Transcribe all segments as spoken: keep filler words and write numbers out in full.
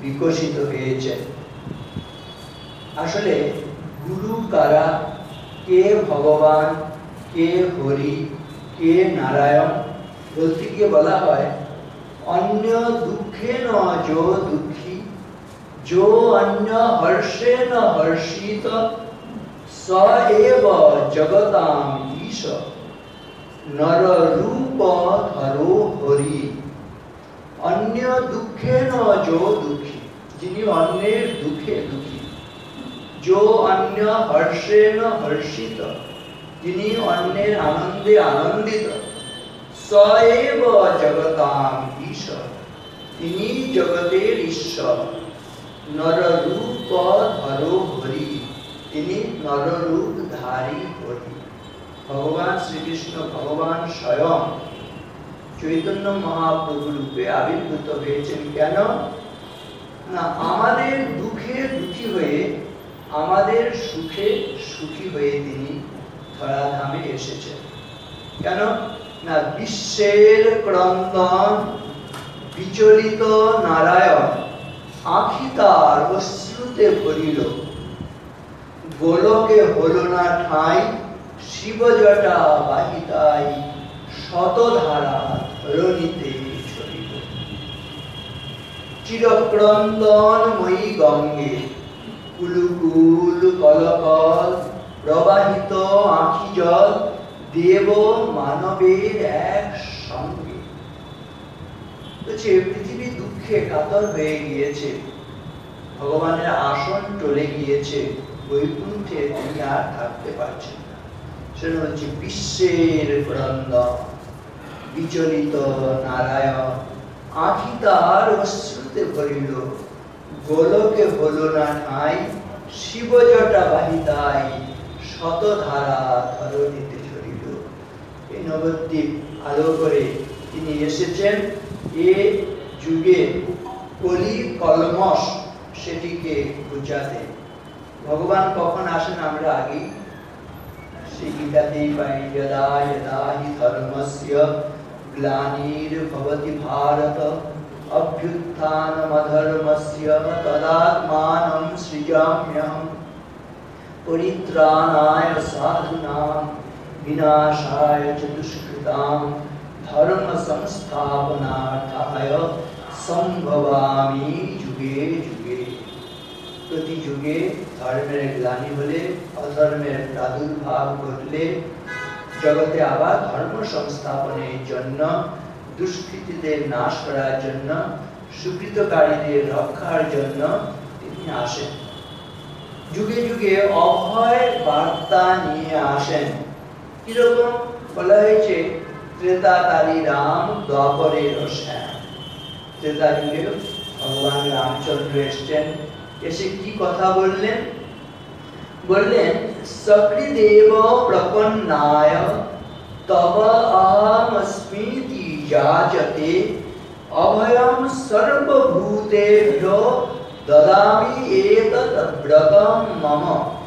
বিকশিত হয়েছেন। আসলে গুরু কারা, কে ভগবান, কে হরি, কে নারায়ণ বলতে গিয়ে বলা হয় অন্য দুঃখে ন যো দুঃখী, যো অন্য হর্ষে ন হর্ষিত, স এব জগতাম ঈশ, নর রূপ ধরো হরি। অন্য দুঃখে ন যো দুঃখী, যিনি অন্যের দুঃখে দুঃখী, যো অন্য হর্ষে ন হর্ষিত, যিনি অন্যের আনন্দে আনন্দিত, স এব জগতাম ঈশ, তিনি জগতের ঈশ্বর, নর রূপ ধরো হরি, তিনি নররূপ ধারী হরি। ভগবান শ্রীকৃষ্ণ, ভগবান স্বয়ং চৈতন্য মহাপ্রভু রূপে আবির্ভূত হয়েছেন। কেন না আমাদের দুঃখে দুঃখী হয়ে, আমাদের সুখে সুখী হয়ে তিনি ধরাধামে এসেছেন। কেন না বিশ্বের ক্রন্দন বিচলিত নারায়ণ আঁখি তার অশ্রুতে ভরিল, গোলকে হলো না ঠাঁই, শিবজটা বাহিতাই শতধারা ধরণীতে ছড়িল। চিরক্রন্দনময়ী গঙ্গে কুলুকুল কলকল, প্রবাহিত আঁখি জল দেব মানবের এক সঙ্গে। বলছে পৃথিবী দুঃখে কাতর হয়ে গিয়েছে, ভগবানের আসন টলে গিয়েছে, বৈকুণ্ঠে তিনি আর থাকতে পারছেন না। সেটা হচ্ছে বিশ্বের ক্রন্দন বিচলিত নারায়ণ আঁখি তার অশ্রুতে ভরিল, গোলকে হলো না ঠাঁই, শিবজটা বাহিতাই শতধারা ধরণীতে ছড়িল। এই নবদ্বীপ আলো করে তিনি এসেছেন এ যুগে কলি কলমশ সেটিকে বুঝাতে। ভগবান কখন আসেন আমরা আগেই সেই গীতাতেই পাই, যদা যদা হি ধর্মস্য গ্লানির্ভবতি ভারত অভ্যুত্থানমধর্মস্য তদাত্মানং সৃজাম্যহম পরিত্রাণায় সাধূনাং বিনাশায় চ দুষ্কৃতাং ধর্ম সংস্থাপনার্থায় সম্ভবামি যুগে যুগে। প্রতি যুগে ধর্মের গ্লানি হলে, অধর্মের প্রাদুর্ভাব ঘটলে, জগতে আবার ধর্ম সংস্থাপনের জন্য, দুষ্কৃতীদের নাশ করার জন্য, সুকৃতকারীদের রক্ষার জন্য তিনি আসেন। যুগে যুগে অভয় বার্তা নিয়ে আসেন। কিরকম বলা হয়েছে, ত্রেতাকারী রাম দ্বাপরের শ্যাম। ত্রেতা যুগে ভগবান রামচন্দ্র এসছেন, এসে কি কথা বললেন? বললেন সকৃদেব প্রপন্নায় তব আহমস্মিতি যাচতে অভয়ম সর্বভূতেভ্যো দদামি এতৎ ব্রতম মম।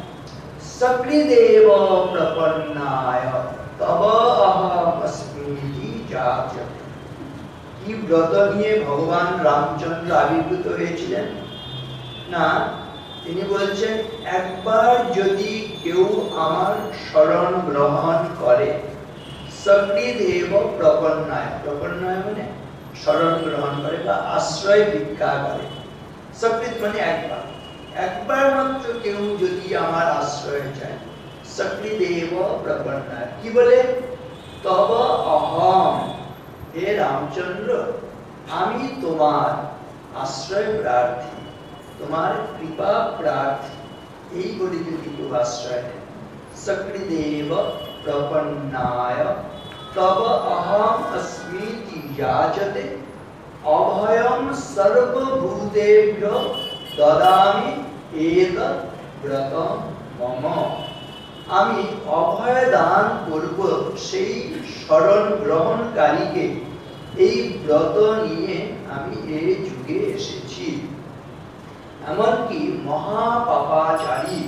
সকৃদেব প্রপন্নায় তব আহমস্মিতি যাচতে। কি ব্রত নিয়ে ভগবান রামচন্দ্র আবির্ভূত হয়েছিলেন? না, তিনি বলছেন একবার যদি কেউ আমার শরণ গ্রহণ করে, সকৃদেব প্রপন্নায়, প্রপন্নায় মানে শরণ গ্রহণ করে বা আশ্রয় ভিক্ষা করে। সকৃত মানে একবার, একবার মাত্র কেউ যদি আমার আশ্রয় চায়, সকৃদেব প্রপন্নায়। কি বলে? তব অহম, হে রামচন্দ্র আমি তোমার আশ্রয় প্রার্থী, তোমার কৃপা প্রার্থী। এই বলে যদি কেউ আশ্রয় নেয়, সকৃদেব প্রপন্নায় তব অহম अस्मीति যাচতে অভয়ম সর্বভূতেভ্যো দদামি এতৎ ব্রতম মম। আমি অভয় দান করব সেই শরণ গ্রহণকারীকে। এই ব্রত নিয়ে আমি এ যুগে এসেছি। এমনকি মহাপাপাচারী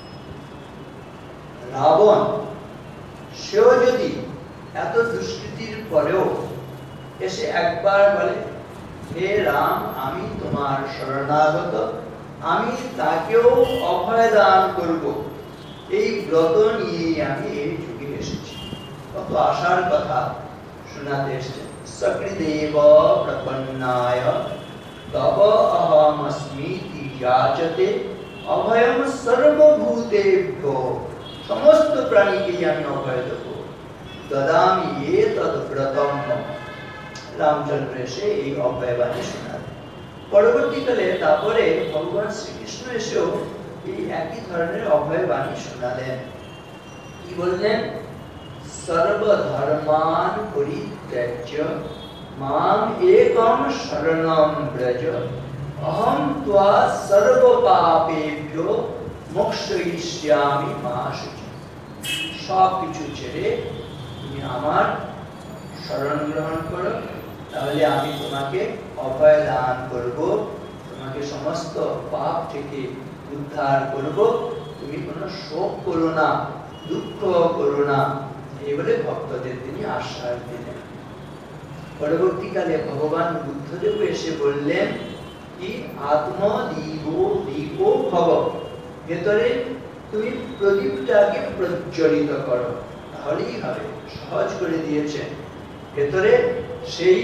রাবণ, সেও যদি এত দুষ্কৃতির পরেও এসে একবার বলে হে রাম, আমি তোমার শরণাগত, আমি তাকেও অভয় দান করব। এই ব্রত নিয়ে আমি এই যুগে এসেছি। কত আশার কথা শোনাতে এসেছেন। সকৃদেব প্রপন্নায় তব অহমস্মিতি যাচতে অভয়ম সর্বভূতেভ্যো। সমস্ত প্রাণীকে আমি অভয় দেব। দদামি এতদ ব্রতম। রামচন্দ্র এসে এই অভয়বাণী শোনালেন। পরবর্তীকালে তারপরে ভগবান শ্রীকৃষ্ণ এসেও এই একই ধরনের অভয়বাণী শোনালেন। কি বললেন? সর্বধর্মান পরিত্যাজ্য মাম একম শরণম ব্রজ অহম ত্বা সর্ব পাপেভ্যো মোক্ষয়িষ্যামি মা শুচি। সব কিছু ছেড়ে তুমি আমার শরণ গ্রহণ করো, তাহলে আমি তোমাকে অভয় দান করব, তোমাকে সমস্ত পাপ থেকে উদ্ধার করব, তুমি কোনো শোক করো না, দুঃখ করো না। এই বলে ভক্তদের তিনি আশ্বাস দিলেন। পরবর্তীকালে ভগবান বুদ্ধদেব এসে বললেন কি আত্মদীপো দীপো ভব, ভেতরে তুমি প্রদীপটাকে প্রজ্বলিত করো, তাহলেই হবে। সহজ করে দিয়েছেন। ভেতরে সেই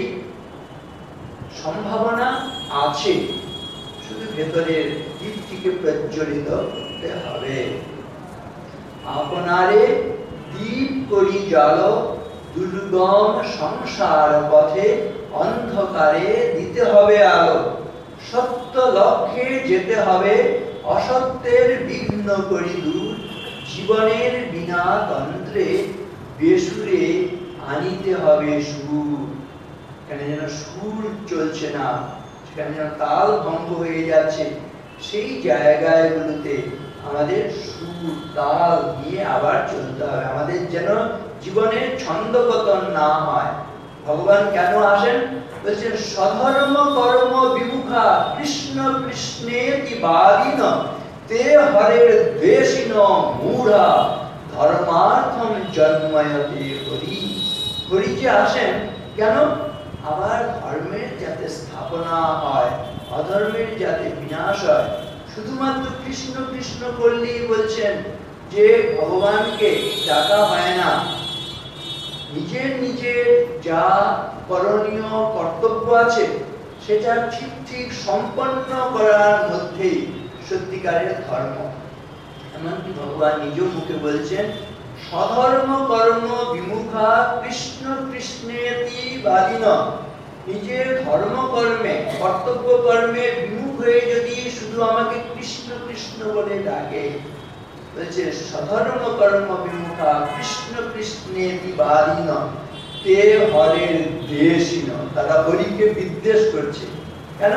সম্ভাবনা আছে, শুধু ভেতরের দীপটিকে প্রজ্বলিত করতে হবে। আপনারে দীপ করি জালো দুর্গম সংসার পথে অন্ধকারে দিতে হবে আলো। সত্য লক্ষ্যে যেতে হবে অসত্যের বিঘ্ন করি দূর। জীবনের বিনা তন্ত্রে বেসুরে আনিতে হবে সুর। এখানে যেন সুর চলছে না, সেখানে যেন তাল ভঙ্গ হয়ে যাচ্ছে, সেই জায়গাগুলোতে আমাদের সুর তাল নিয়ে আবার চলতে হবে। আমাদের যেন জীবনের ছন্দপতন না হয়। ভগবান কেন আসেন? বলছেন স্বধর্ম কর্ম বিমুখা কৃষ্ণ কৃষ্ণেতি বাদিন তে হরের দ্বেষিন মূঢ়া ধর্মার্থম জন্ময়তে হরি। হরি যে আসেন কেন? আবার ধর্মের যাতে স্থাপনা হয়, অধর্মের যাতে বিনাশ হয়। শুধুমাত্র কৃষ্ণ কৃষ্ণ করলেই বলছেন যে ভগবানকে ডাকা হয় না। নিজের নিজের যা করণীয় কর্তব্য আছে সেটা ঠিক ঠিক সম্পন্ন করার মধ্যেই সত্যিকারের ধর্ম। এমনকি ভগবান নিজ মুখে বলছেন স্বধর্ম কর্ম বিমুখা কৃষ্ণ কৃষ্ণেতি বাদিন। নিজের ধর্মকর্মে কর্তব্য কর্মে বিমুখ হয়ে যদি শুধু আমাকে কৃষ্ণ কৃষ্ণ বলে ডাকে, বলছে স্বধর্ম কর্ম বিমুখা কৃষ্ণ কৃষ্ণেতি বাদিন তে হরের দ্বেষিন। তারা হরিকে বিদ্বেষ করছে। কেন?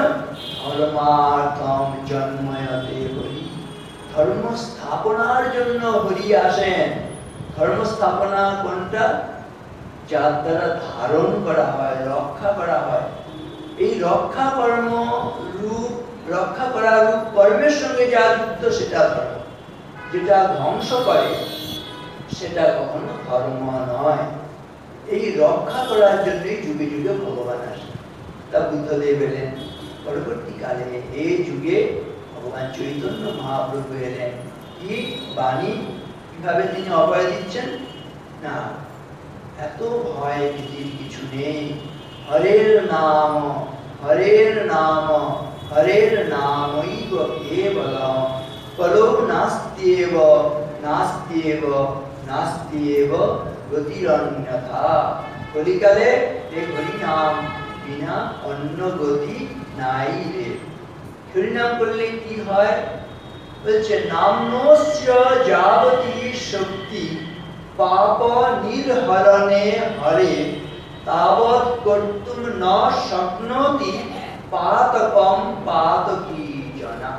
ধর্মার্থম জন্ময়তে হরি। ধর্ম স্থাপনার জন্য হরি আসেন। ধর্ম স্থাপনা কোনটা? যার দ্বারা ধারণ করা হয়, রক্ষা করা হয়। এই রক্ষা কর্ম রূপ রক্ষা করা রূপ কর্মের সঙ্গে যা যুক্ত সেটা ধর্ম। যেটা ধ্বংস করে সেটা কখনো ধর্ম নয়। এই রক্ষা করার জন্যই যুগে যুগে ভগবান আসেন। তা বুদ্ধদেব এলেন। পরবর্তীকালে এই যুগে ভগবান চৈতন্য মহাপ্রভু এলেন। কি বাণী, কিভাবে তিনি অভয় দিচ্ছেন? না, এত ভয় ভীতির কিছু নেই। হরের নাম হরের নাম হরের নামৈব কেবলম কলৌ নাস্ত্যেব নাস্ত্যেব নাস্ত্যেব গতিরন্যথা। কলিকালে এই হরি নাম বিনা অন্য গতি নাই রে। হরি নাম করলে কি হয়? বলছে নামনস্য যাবতী শক্তি পাপ নির্হরণে হরে তাবৎ কর্তুম ন শক্নোতি পাতকম পাতকী জনা।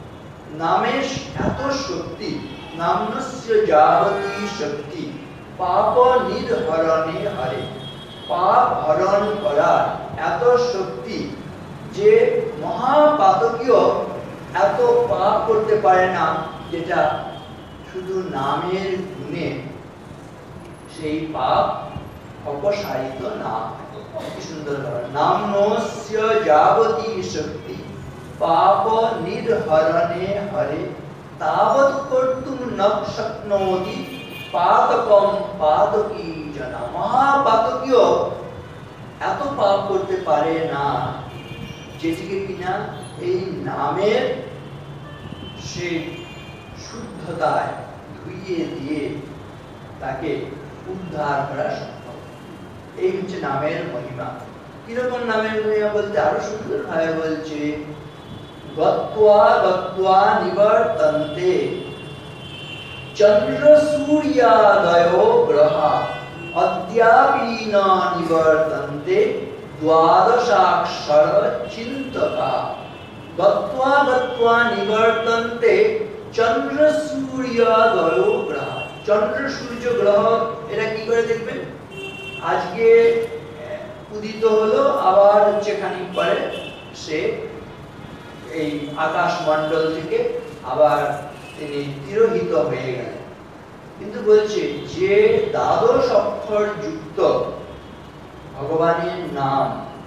নামের এত শক্তি, নামনস্য যাবতী শক্তি পাপ নির্হরণে হরে। পাপ হরণ করার এত শক্তি যে মহাপাতকীয় এত পাপ করতে পারে না, যেটা শুধু নামের গুণে সেই পাপ অপসারিত না হয়। কি সুন্দর নামনস্য যাবতী শক্তি পাপ নির্হরণে হরে তাবৎ কর্তুম ন শক্নোতি পাতকম পাতকী জনা। মহাপাতকীয় এত পাপ করতে পারে না যেটিকে কিনা এই নামের সে শুদ্ধতায় ধুইয়ে দিয়ে তাকে উদ্ধার করা সম্ভব। এই হচ্ছে নামের মহিমা। কিরকম নামের মহিমা বলতে আরো সুন্দর ভাবে বলছে, গত্বা গত্বা নিবর্তন্তে চন্দ্র সূর্যাদয় গ্রহা অদ্যাপি ন নিবর্তন্তে দ্বাদশাক্ষর চিন্তকা। গত্বা গত্বা নিবর্তন্তে চন্দ্র সূর্যাদয় গ্রহ। চন্দ্র সূর্য গ্রহ এরা কি করে দেখবেন? আজকে উদিত হলো, আবার হচ্ছে খানিক পরে সে এই আকাশ মণ্ডল থেকে আবার তিনি তিরোহিত হয়ে গেলেন। কিন্তু বলছে যে দ্বাদশ অক্ষর যুক্ত ভগবানের নাম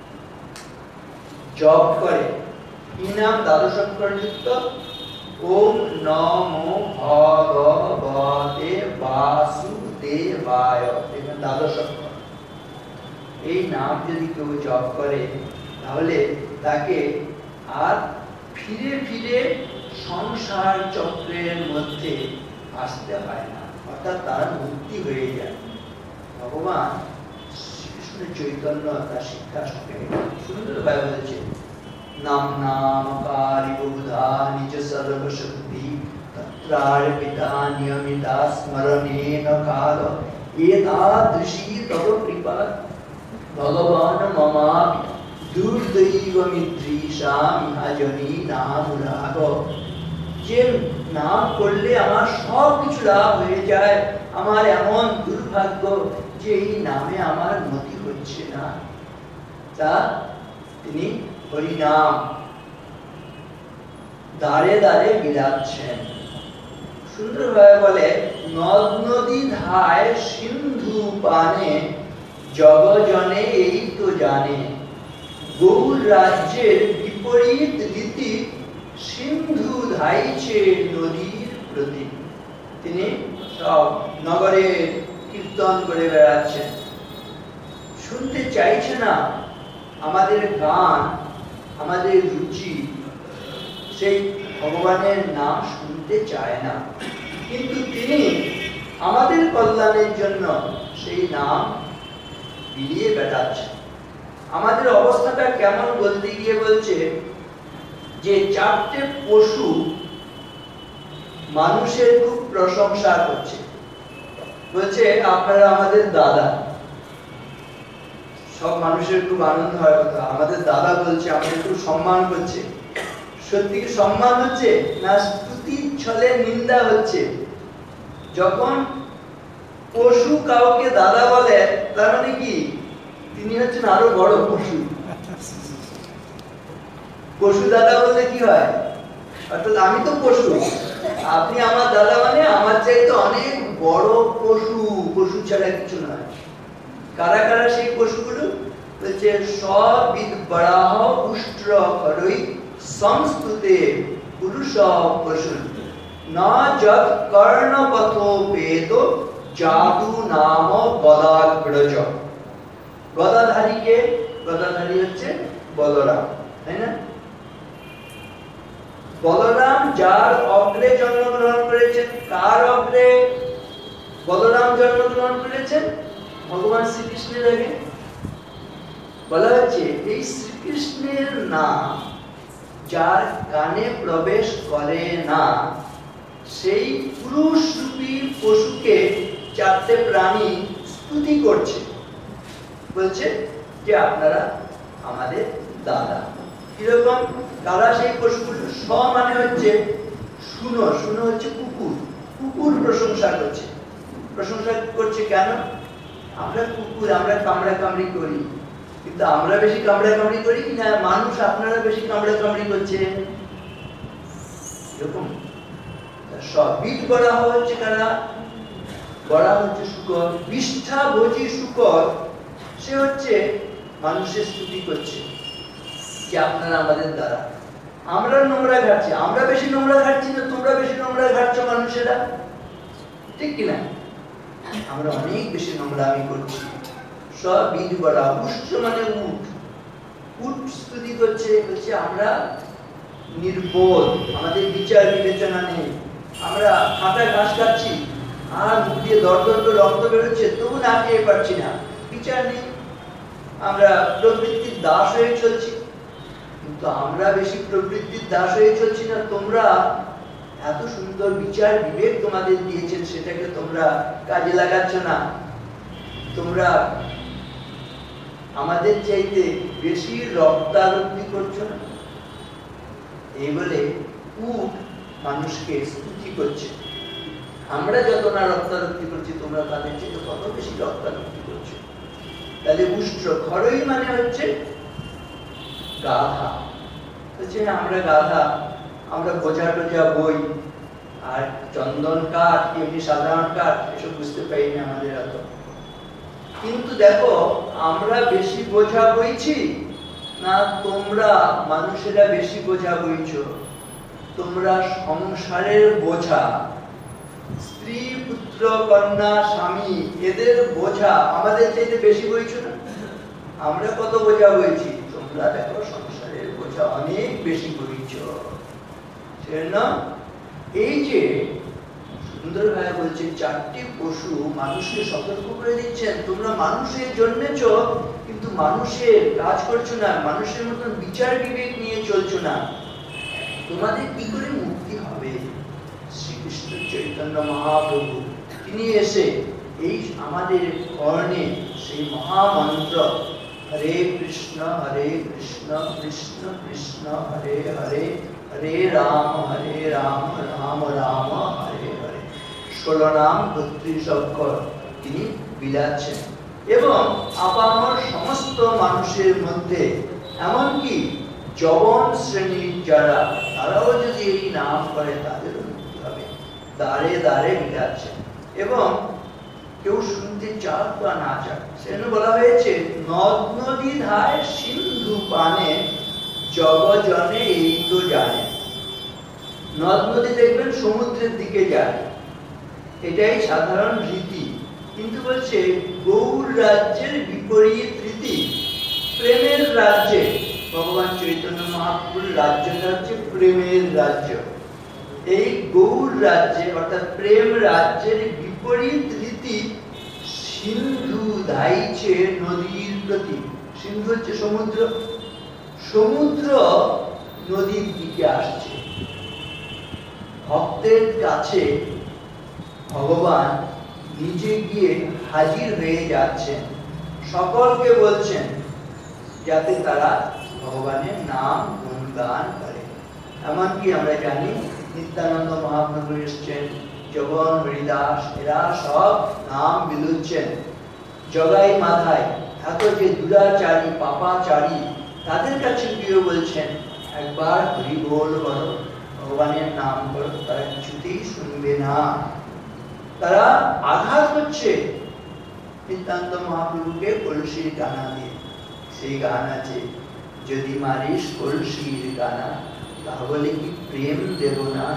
জপ করে, কি নাম দ্বাদশ অক্ষর যুক্ত? ওম নমো ভগবতে বাসুদেবায়। দেখবেন দ্বাদশ অক্ষর। এই নাম যদি কেউ জপ করে তাহলে তাকে আর ফিরে ফিরে সংসার চক্রের মধ্যে আসতে হয় না, অর্থাৎ তার মুক্তি হয়ে যায়। ভগবান শ্রীকৃষ্ণের চৈতন্য তার শিক্ষা সঙ্গে সুন্দর ভাবে বলেছে, নাম নামকারি বহুধা নিজ সর্বশক্তি তত্রার্পিতা নিয়মিতা স্মরণেন কাল এতাদৃশী তব কৃপা ভগবান মমাপি দুর্দৈবমিদৃশামিহাজনী নামুরাগ। যে নাম করলে আমার সব কিছু লাভ হয়ে যায়, আমার এমন দুর্ভাগ্য যে এই নামে আমার মতি হচ্ছে না, তা তিনি হরিনাম দাঁড়ে দাঁড়ে বিলাচ্ছেন। সুন্দরভাবে বলে, নদ নদী ধায় সিন্ধু পানে জগজনে এই তো জানে, গৌর রাজ্যের বিপরীত রীতি সিন্ধু ধাইছে নদীর প্রতি। তিনি সব নগরে কীর্তন করে বেড়াচ্ছেন, শুনতে চাইছে না আমাদের গান, আমাদের রুচি সেই ভগবানের নাম শুনতে চায় না, কিন্তু তিনি আমাদের কল্যাণের জন্য সেই নাম বিলিয়ে বেড়াচ্ছেন। আমাদের অবস্থাটা কেমন বলতে গিয়ে বলছে যে চারটে পশু মানুষের খুব প্রশংসা করছে, বলছে আপনারা আমাদের দাদা। সব মানুষের খুব আনন্দ হয় কথা, আমাদের দাদা বলছে, আমাদের খুব সম্মান করছে। সত্যি কি সম্মান হচ্ছে না স্তুতি ছলে নিন্দা হচ্ছে? যখন পশু কাউকে দাদা বলে তার মানে কি তিনি হচ্ছেন আরো বড় পশু। পশু দাদা বললে কি হয়? অর্থাৎ আমি তো পশু, আপনি আমার দাদা মানে আমার চাইতে অনেক বড় পশু, পশু ছাড়া কিছু নয়। কারা কারা সেই পশুগুলো? বলছে সবিদ বরাহ উষ্ট্র খরই সংস্তুতে পুরুষ পশু না যৎ কর্ণপথো পেত জাদু নাম গদাগ্রজ। গদাধারীকে, গদাধারী হচ্ছে বলরাম, তাই না? বলরাম যার অগ্রে জন্মগ্রহণ করেছেন, কার অগ্রে বলরাম জন্মগ্রহণ করেছেন? ভগবান শ্রীকৃষ্ণের আগে। বলা হচ্ছে এই শ্রীকৃষ্ণের নাম যার কানে প্রবেশ করে না, সেই পুরুষ রূপী পশুকে চারটে প্রাণী স্তুতি করছে, বলছে যে আপনারা আমাদের দাদা। কিরকম? কারা সেই পশুগুলো? স মানে হচ্ছে শুনো, শুনো হচ্ছে কুকুর, কুকুর প্রশংসা করছে। প্রশংসা করছে কেন? আমরা কুকুর, আমরা কামড়া কামড়ি করি, কিন্তু আমরা বেশি কামড়া কামড়ি করি কিনা মানুষ আপনারা বেশি কামড়া কামড়ি করছে, এরকম। সবিদ বলা হচ্ছে কারা? বলা হচ্ছে শুকর, বিষ্ঠা ভোজী শুকর। সে হচ্ছে মানুষের স্তুতি করছে যে আপনারা আমাদের দ্বারা, আমরা নোংরা ঘাটছি, আমরা বেশি নোংরা ঘাটছি না তোমরা বেশি নোংরা ঘাটছো মানুষেরা, ঠিক কিনা? আমরা অনেক বেশি নোংরামি করছি। সব বীজ বড়া উষ্ট মানে উঠ, উঠ স্তুতি করছে, বলছে আমরা নির্বোধ, আমাদের বিচার বিবেচনা নেই, আমরা ফাটা ঘাস খাচ্ছি আর মুখ দিয়ে দর দর করে রক্ত বেরোচ্ছে তবু না খেয়ে পারছি না, বিচার নেই, আমরা প্রবৃত্তির দাস হয়ে চলছি। কিন্তু আমরা বেশি প্রবৃত্তির দাস হয়ে চলছি না, তোমরা এত সুন্দর বিচার বিবেক তোমাদের দিয়েছেন সেটাকে তোমরা কাজে লাগাচ্ছ না, তোমরা আমাদের চাইতে বেশি রক্তারক্তি করছো না। এই বলে উট মানুষকে স্তুতি করছে, আমরা যত না রক্তারক্তি করছি তোমরা তাদের চাইতে কত বেশি রক্তারক্তি করছো। তাহলে উষ্ট্র খরই মানে হচ্ছে গাধা, বলছে আমরা গাধা, আমরা বোঝা টোঝা বই আর চন্দন কাঠ এমনি সাধারণ কাঠ এসব বুঝতে পারি না আমাদের এত। কিন্তু দেখো আমরা বেশি বোঝা বইছি না তোমরা মানুষেরা বেশি বোঝা বইছো? তোমরা সংসারের বোঝা, স্ত্রী পুত্র কন্যা স্বামী এদের বোঝা আমাদের চাইতে বেশি বইছো না? আমরা কত বোঝা বইছি, তোমরা দেখো সংসারের বোঝা অনেক বেশি বইছো। সেজন্য এই যে সুন্দরভাবে বলছে চারটি পশু মানুষকে সতর্ক করে দিচ্ছেন, তোমরা মানুষের জন্মেছো কিন্তু মানুষের কাজ করছো না, মানুষের মতন বিচার বিবেক নিয়ে চলছো না, তোমাদের কি করে মুক্তি হবে? শ্রীকৃষ্ণ চৈতন্য মহাপ্রভু তিনি এসে এই আমাদের কর্ণে সেই মহামন্ত্র হরে কৃষ্ণ হরে কৃষ্ণ কৃষ্ণ কৃষ্ণ হরে হরে হরে রাম হরে রাম রাম রাম হরে হরে ষোলো নাম বত্রিশ অক্ষর তিনি বিলাচ্ছেন। এবং আপামর সমস্ত মানুষের মধ্যে এমনকি যবন শ্রেণীর যারা, তারাও যদি এই নাম করে তাদেরও মুক্তি হবে, দ্বারে দ্বারে বিলাচ্ছেন। এবং কেউ শুনতে চাক বা না চাক, সেজন্য বলা হয়েছে নদ নদী ধায় সিন্ধু পানে জগজনে এই তো জানে। নদ নদী দেখবেন সমুদ্রের দিকে যায়, এটাই সাধারণ রীতি, কিন্তু বলছে গৌর রাজ্যের বিপরীত রীতি, প্রেমের রাজ্যে ভগবান চৈতন্য মহাপ্রভুর রাজ্যটা হচ্ছে প্রেমের রাজ্য। এই গৌর রাজ্যে অর্থাৎ প্রেম রাজ্যের বিপরীত রীতি সিন্ধু ধাইছে নদীর প্রতি। সিন্ধু হচ্ছে সমুদ্র, সমুদ্র নদীর দিকে আসছে। ভক্তের কাছে ভগবান নিজে গিয়ে হাজির হয়ে যাচ্ছেন, সকলকে বলছেন যাতে তারা ভগবানের নাম গুণগান করে। এমনকি আমরা জানি নিত্যানন্দ মহাপ্রভু এসছেন, জগন হরিদাস এরা সব নাম বিলুচ্ছেন। জগাই মাথায় এত যে দুরাচারী পাপাচারী তাদের কাছে গিয়ে বলছেন একবার হরি বল বলো, ভগবানের নাম করো, তারা কিছুতেই শুনবে না, তারা আঘাত হচ্ছে নিত্যানন্দ মহাপ্রভুকে কলসির গানা দিয়ে। সেই গান আছে, যদি মারিস কলসির গানা তাহলে কি প্রেম দেব না?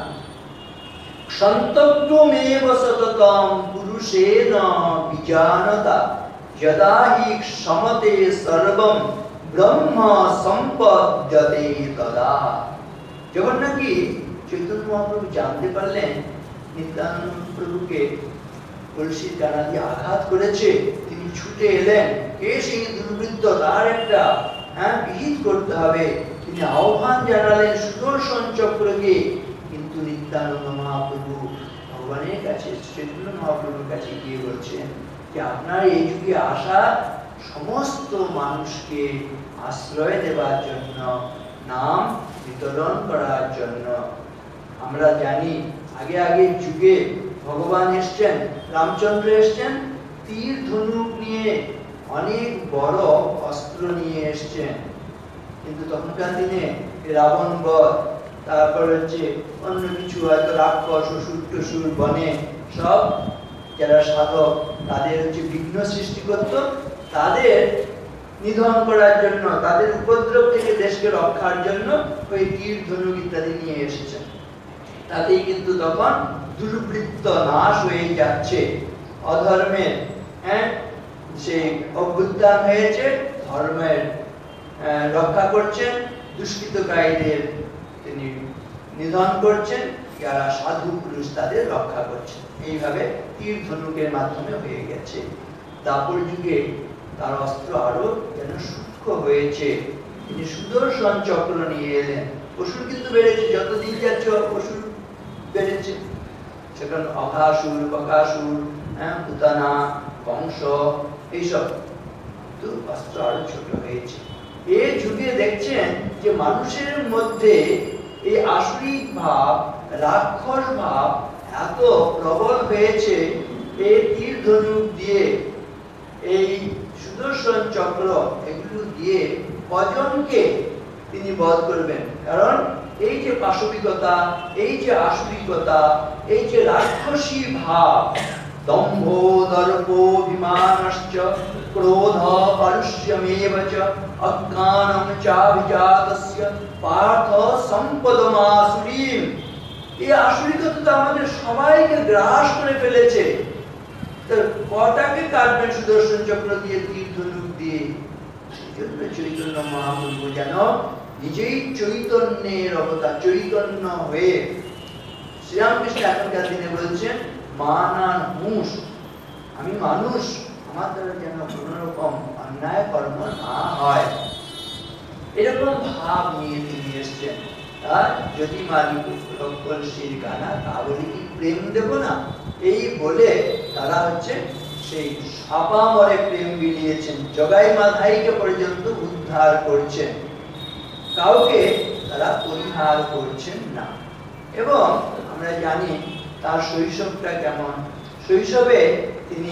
সন্তব্যমেব সততম পুরুষেন বিজানতা যদা হি সমতে সর্বম ব্রহ্ম সম্পদ্যতে তদা। যখন নাকি চৈতন্য মহাপ্রভু জানতে পারলেন নিত্যানন্দ প্রভুকে কলসির ডানা দিয়ে আঘাত করেছে, তিনি ছুটে এলেন, কে সেই দুর্বৃত্ত, তার একটা হ্যাঁ বিহিত করতে হবে। তিনি আহ্বান জানালেন সুদর্শন চক্রকে, কিন্তু নিত্যানন্দ মহাপ্রভু ভগবানের কাছে চৈতন্য মহাপ্রভুর কাছে গিয়ে বলছেন যে আপনার এই যুগে আসা সমস্ত মানুষকে আশ্রয় দেওয়ার জন্য, নাম বিতরণ করার জন্য। আমরা জানি আগে আগে যুগে ভগবান এসছেন, রামচন্দ্র এসছেন তীর ধনুক নিয়ে, অনেক বড় অস্ত্র নিয়ে এসছেন, কিন্তু তখনকার দিনে রাবণ বধ, তারপর হচ্ছে অন্য কিছু হয়তো রাক্ষস অসুর টসুর বনে সব যারা সাধক তাদের হচ্ছে বিঘ্ন সৃষ্টি করত, তাদের নিধন করার জন্য, তাদের উপদ্রব থেকে দেশকে রক্ষার জন্য ওই তীর ধনুক ইত্যাদি নিয়ে এসেছেন। তাতেই কিন্তু তখন দুর্বৃত্ত নাশ হয়ে যাচ্ছে, অধর্মের হ্যাঁ সেই অভ্যুত্থান হয়েছে, ধর্মের রক্ষা করছেন, দুষ্কৃতকারীদের তিনি নিধন করছেন, যারা সাধু পুরুষ তাদের রক্ষা করছেন। এইভাবে তীর ধনুকের মাধ্যমে হয়ে গেছে। দাপর যুগে তার অস্ত্র আরো যেন সূক্ষ্ম হয়েছে, তিনি সুদর্শন চক্র নিয়ে এলেন। অসুর কিন্তু বেড়েছে, যতদিন যাচ্ছে অসুর বেড়েছে, সেখানে অঘাসুর, বকাসুর, হ্যাঁ পুতানা, কংস, এইসব কিন্তু অস্ত্র আরো ছোট হয়েছে। এই যুগে দেখছেন যে মানুষের মধ্যে এই আসুরিক ভাব, রাক্ষস ভাব এত প্রবল হয়েছে, এই তীর ধনুক দিয়ে, এই সুদর্শন চক্র, এগুলো দিয়ে কজনকে তিনি বধ করবেন? কারণ এই যে পাশবিকতা, এই যে আসুরিকতা, এই যে রাক্ষসী ভাব, দম্ভ দর্প বিমানশ্চ ক্রোধ পারুষ্যমেব চ অজ্ঞানম চাভিজাতস্য পার্থ সম্পদমাসুরীম, এই আসুরিকতা তো আমাদের সবাইকে গ্রাস করে ফেলেছে। কটাকে কাটবেন সুদর্শন চক্র দিয়ে, তীর ধনুক দিয়ে? সেজন্য চৈতন্য মহাপ্রভু যেন নিজেই চৈতন্যের অবতার, চৈতন্য হয়ে শ্রীরামকৃষ্ণ এখনকার দিনে বলছেন মানান হুঁশ, আমি মানুষ, আমার দ্বারা যেন কোন রকম অন্যায় কর্ম না হয়, এরকম ভাব নিয়ে তিনি এসছেন। আর যদি মারি কলসির গানা, তা বলে কি প্রেম দেব না? এই বলে তারা হচ্ছে সেই আপামরে প্রেম বিলিয়েছেন, জগাই মাধাইকে পর্যন্ত উদ্ধার করছেন, কাউকে তারা পরিহার করছেন না। এবং আমরা জানি তার শৈশবটা কেমন। শৈশবে তিনি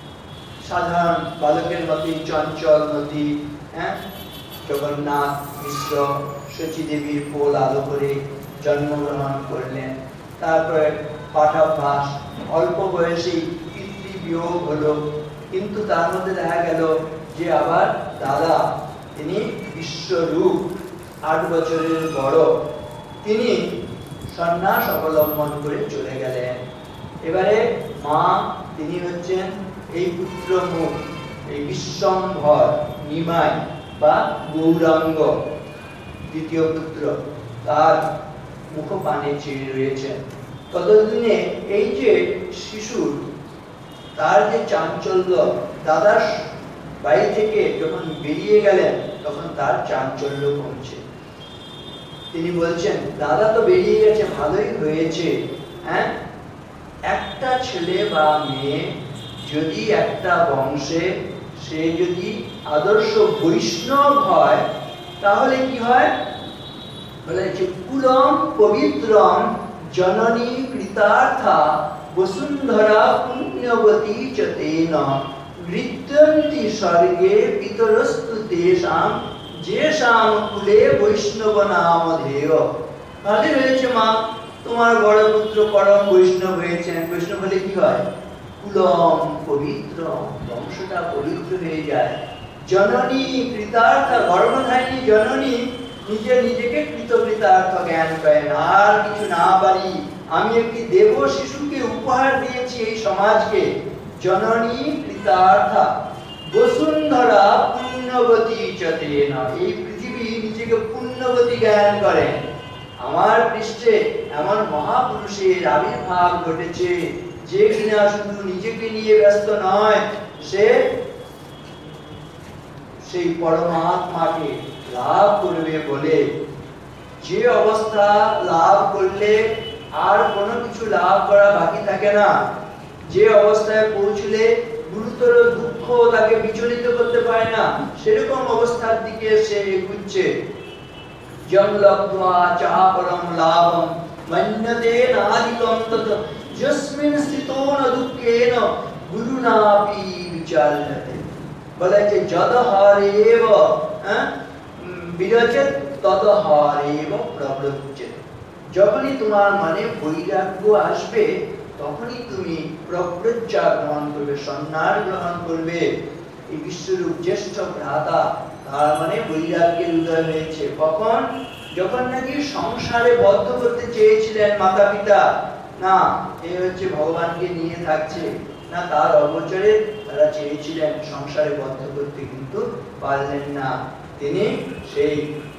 সাধারণ বালকের মতোই চঞ্চল নদী, হ্যাঁ জগন্নাথ মিশ্র শচী দেবীর কোল আলো করে জন্মগ্রহণ করলেন। তারপরে পাঠাভ্যাস, অল্প বয়সেই পিতৃবিয়োগ হলো, কিন্তু তার মধ্যে দেখা গেল যে আবার দাদা, তিনি বিশ্বরূপ, আট বছরের বড়, তিনি সন্ন্যাস অবলম্বন করে চলে গেলেন। এবারে মা, তিনি হচ্ছেন এই পুত্র মুখ, এই বিশ্বম্ভর নিমাই বা গৌরাঙ্গ দ্বিতীয় পুত্র, তার মুখপানে চেয়ে রয়েছেন। ততদিনে এই যে শিশুর, তার যে চাঞ্চল্য, দাদার বাড়ি থেকে যখন বেরিয়ে গেলেন তখন তার চাঞ্চল্য কমছে। তিনি বলছেন দাদা তো বেরিয়ে গেছে, ভালোই হয়েছে, হ্যাঁ একটা ছেলে বা মেয়ে যদি একটা বংশে সে যদি আদর্শ বৈষ্ণব হয়, তাহলে কি হয়? বলে যে কুলম পবিত্রম জননী কৃতার্থা বসুন্ধরা পুণ্যবতী চ তেন নৃত্যন্তি স্বর্গে পিতরস্তু তেষাং যেষাং কুলে বৈষ্ণব নামধেয়। ভালোই হয়েছে মা, তোমার বড় পুত্র পরম বৈষ্ণব হয়েছেন। বৈষ্ণব হলে কি হয়? কুলম পবিত্র, বংশটা পবিত্র হয়ে যায়। জননী কৃতার্থ, গর্ভধারিণী জননী নিজে নিজেকে কৃতকৃতার্থ জ্ঞান করেন। আর কিছু না পারি, আমি একটি দেব শিশুকে উপহার দিয়েছি এই সমাজকে। জননী কৃতার্থা বসুন্ধরা পুণ্যবতী চ তেন, এই পৃথিবী নিজেকে পুণ্যবতী জ্ঞান করেন। আমার পৃষ্ঠে এমন মহাপুরুষের আবির্ভাব ঘটেছে যে কিনা শুধু নিজেকে নিয়ে ব্যস্ত নয়, সে সেই পরমাত্মাকে লাভ করবে বলে, যে অবস্থা লাভ করলে আর কোনো কিছু লাভ করা বাকি থাকে না, যে অবস্থায় পৌঁছলে গুরুতর দুঃখ তাকে বিচলিত করতে পারে না, সেরকম অবস্থার দিকে সে এগুচ্ছে। যম লব্ধ্বা চাহা পরম লাভম মন্যতে নাদিকম তত যস্মিন স্থিতো ন দুঃখেন গুরুনাপি বিচার্যতে। বলে যে যদহারেব বিরচেত তদহারেব প্রব্রজেত। যখনই তোমার মনে বৈরাগ্য আসবে, তখনই তুমি প্রব্রজ্জা গ্রহণ করবে, সন্ন্যাস গ্রহণ করবে। এই বিশ্বরূপ জ্যেষ্ঠ ভ্রাতা, তার মানে বৈরাগ্যের উদয় হয়েছে। কখন? যখন নাকি সংসারে বদ্ধ করতে চেয়েছিলেন মাতা পিতা, না এই হচ্ছে ভগবানকে নিয়ে থাকছে না, তার অগোচরে তারা চেয়েছিলেন সংসারে বদ্ধ করতে, কিন্তু পারলেন না। তিনি সেই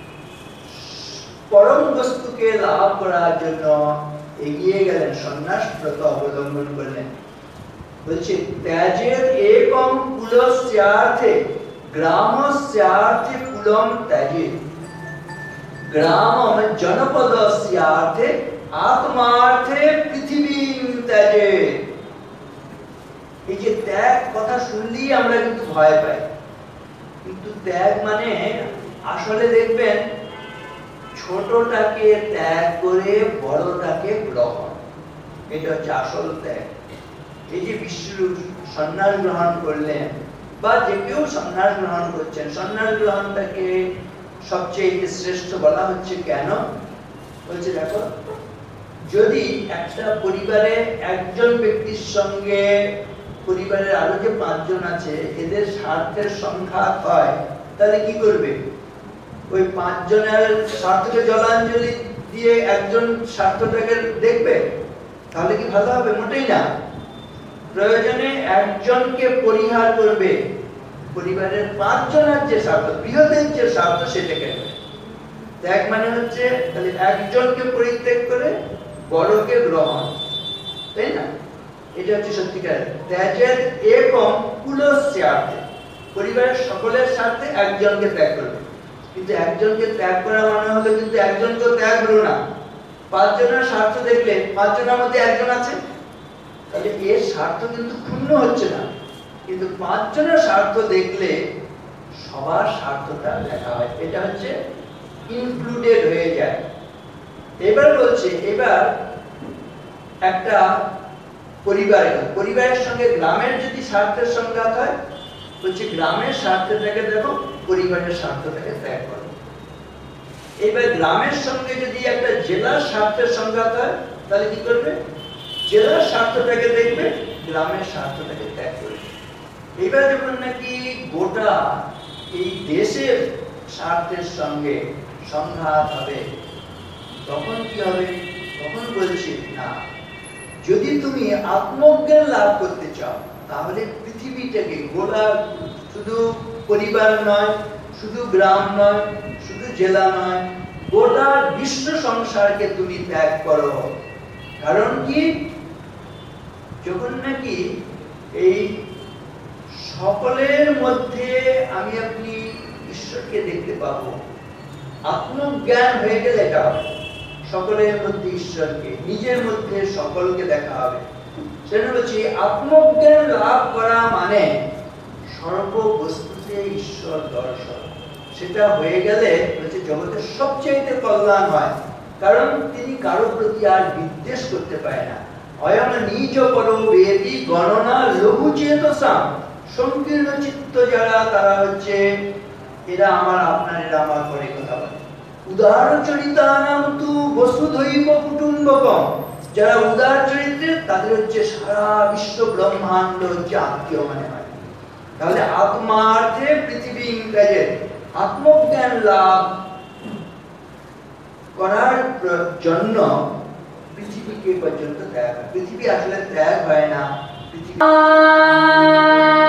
পরম বস্তুকে লাভ করার জন্য এগিয়ে গেলেন, সন্ন্যাস ব্রত অবলম্বন করলেন। বলছে ত্যাজের একম কুলস্যার্থে গ্রামস্যার্থে কুলম ত্যাজে গ্রামম জনপদস্যার্থে আত্মার্থে পৃথিবীম ত্যাজে। এই যে ত্যাগ কথা শুনলেই আমরা কিন্তু ভয় পাই, কিন্তু ত্যাগ মানে আসলে দেখবেন ছোটটাকে ত্যাগ করে বড়টাকে গ্রহণ, এটা হচ্ছে আসল ত্যাগ। এই যে বিশ্বরূপ সন্ন্যাস গ্রহণ করলেন, বা যে কেউ সন্ন্যাস গ্রহণ করছেন, সন্ন্যাস গ্রহণটাকে সবচেয়ে শ্রেষ্ঠ বলা হচ্ছে কেন? বলছে দেখো, যদি একটা পরিবারে একজন ব্যক্তির সঙ্গে পরিবারের আরো যে পাঁচজন আছে এদের স্বার্থের সংঘাত হয়, তাহলে কি করবে? ওই পাঁচজনের স্বার্থকে জলাঞ্জলি দিয়ে একজন স্বার্থটাকে দেখবে? তাহলে কি ভালো হবে? মোটেই না। প্রয়োজনে একজনকে পরিহার করবে, পরিবারের পাঁচজনের যে স্বার্থ, বৃহদের যে স্বার্থ সেটাকে। ত্যাগ মানে হচ্ছে তাহলে একজনকে পরিত্যাগ করে বড়কে গ্রহণ, তাই না? এটা হচ্ছে সত্যিকার ত্যাগের একম কুলস্যার্থে, পরিবারের সকলের স্বার্থে একজনকে ত্যাগ করবে। কিন্তু একজনকে ত্যাগ করা মানে হলো কিন্তু একজনকে ত্যাগ হলো না, পাঁচজনের স্বার্থ দেখলে পাঁচজনের মধ্যে একজন আছে, তাহলে এর স্বার্থ কিন্তু ক্ষুণ্ণ হচ্ছে না, কিন্তু পাঁচজনের স্বার্থ দেখলে সবার স্বার্থটা দেখা হয়, এটা হচ্ছে ইনক্লুডেড হয়ে যায়। এবার বলছে এবার একটা পরিবার, পরিবারের সঙ্গে গ্রামের যদি স্বার্থের সংঘাত হয়, বলছে গ্রামের স্বার্থটাকে দেখো, পরিবারের স্বার্থটাকে ত্যাগ করো। এবার গ্রামের সঙ্গে যদি একটা জেলার স্বার্থের সংঘাত হয়, তাহলে কি করবে? জেলার স্বার্থটাকে দেখবে, গ্রামের স্বার্থটাকে ত্যাগ করবে। এবার যখন নাকি গোটা এই দেশের স্বার্থের সঙ্গে সংঘাত হবে, তখন কি হবে? তখন বলছি না, যদি তুমি আত্মজ্ঞান লাভ করতে চাও, তাহলে পৃথিবীটাকে গোটা, শুধু পরিবার নয়, শুধু গ্রাম নয়, শুধু জেলা নয়, গোটা বিশ্ব সংসারকে তুমি ত্যাগ করো। কারণ কি? যখন নাকি এই সকলের মধ্যে আমি আপনি ঈশ্বরকে দেখতে পাবো, আত্মজ্ঞান হয়ে গেলে এটা হবে, সকলের মধ্যে ঈশ্বরকে, নিজের মধ্যে সকলকে দেখা হবে। সেটা বলছি আত্মজ্ঞান লাভ করা মানে সর্ববস্তুতে ঈশ্বর দর্শন। সেটা হয়ে গেলে বলছে জগতের সবচেয়ে কল্যাণ হয়, কারণ তিনি কারো প্রতি আর বিদ্বেষ করতে পারে না। অয়ং নিজ পরো বেদি গণনা লঘু চেতসাম, সংকীর্ণ চিত্ত যারা, তারা হচ্ছে এরা আমার আপনার, এরা আমার পরে কথা বলে। উদার চরিতানাম তু বসুধৈব কুটুম্বকম, যারা উদার চরিত্রের তাদের হচ্ছে সারা বিশ্ব ব্রহ্মাণ্ড হচ্ছে আত্মীয় মনে হয়। তাহলে আত্মার্থে পৃথিবী ইংরেজে, আত্মজ্ঞান লাভ করার জন্য পৃথিবীকে পর্যন্ত ত্যাগ হয়। পৃথিবী আসলে ত্যাগ হয় না, পৃথিবী